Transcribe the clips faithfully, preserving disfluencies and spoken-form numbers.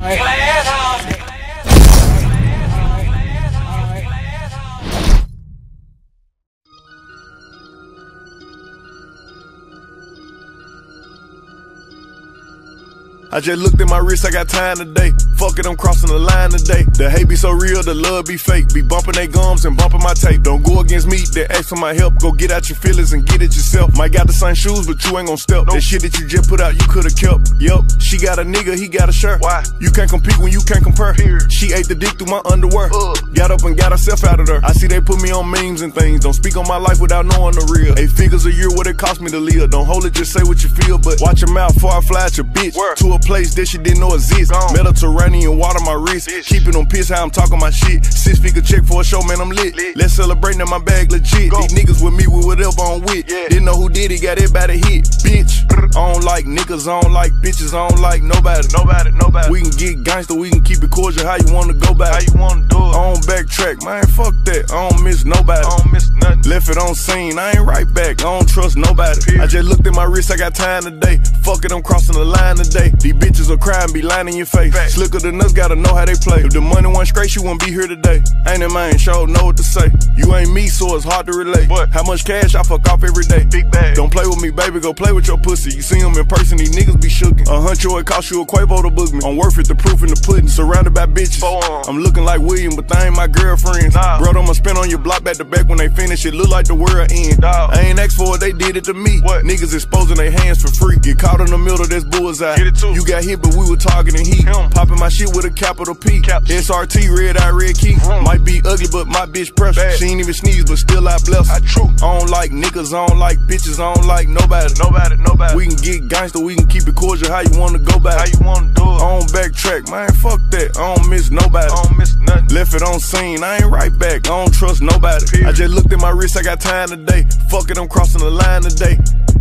I just looked at my wrist, I got time today. Fuck it, I'm crossing the line today. The hate be so real, the love be fake. Be bumping they gums and bumping my tape. Don't go against me, they ask for my help. Go get out your feelings and get it yourself. Might got the same shoes, but you ain't gon' step. Nope. That shit that you just put out, you could've kept. Yup, she got a nigga, he got a shirt. Why? You can't compete when you can't compare. Here. She ate the dick through my underwear. Uh. Got up and got herself out of there. I see they put me on memes and things. Don't speak on my life without knowing the real. Eight figures a year, what it cost me to live. Don't hold it, just say what you feel. But watch your mouth before I fly at your bitch. Where? To a place that she didn't know exist. Gone. Mediterranean water my wrist. Bitch. Keep it on piss how I'm talking my shit. Six figure check for a show, man, I'm lit. lit. Let's celebrate, now my bag legit. Go. These niggas with me with whatever I'm with. Yeah. Didn't know who did it, got everybody hit. Bitch, I don't like niggas, I don't like bitches, I don't like nobody. Nobody, nobody. We can get gangster, we can keep it cordial. How you wanna go back? How you wanna do it? I don't backtrack, man, fuck that. I don't miss nobody. I don't miss nothing. Left it on scene, I ain't right back. I don't trust nobody. Period. I just looked at my wrist, I got time today. Fuck it, I'm crossing the line today. These bitches will cry and be lying in your face. Fact. Slicker than us, gotta know how they play. If the money wasn't straight, you wouldn't be here today. Ain't it, man, sure know what to say. You ain't me, so it's hard to relate. But how much cash I fuck off every day? Big bag. Don't play with me, baby, go play with your pussy. You see them in person, these niggas be shookin'. A huncho, it cost you a Quavo to book me. I'm worth it, the proof in the pudding. Surrounded by bitches. I'm looking like William, but they ain't my girlfriends. Nah. Bro, I'ma spin on your block back to back when they finish. It look like the world end. Dog. I ain't asked for it, they did it to me. What? Niggas exposing their hands for free. Get caught in the middle, that's bullseye. Get it too. You got hit, but we were targeting heat. Him. Popping my shit with a capital P. Caps. S R T, red eye, red key. Mm. Might be ugly, but my bitch pressure. Bad. She ain't even sneeze, but still I bless her. I true. I don't like niggas, I don't like bitches, I don't like nobody. Nobody, nobody. We can get gangster, we can keep it cordial. How you wanna go back? How you wanna do it? I don't backtrack, man, fuck that. I don't miss nobody. I don't miss nothing. Left it on scene, I ain't right back. I don't trust nobody. Period. I just looked at my wrist, I got time today. Fuck it, I'm crossing the line today.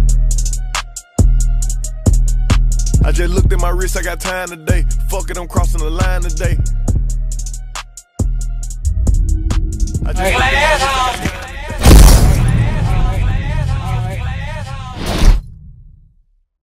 I just looked at my wrist, I got time today. Fuck it, I'm crossing the line today. I just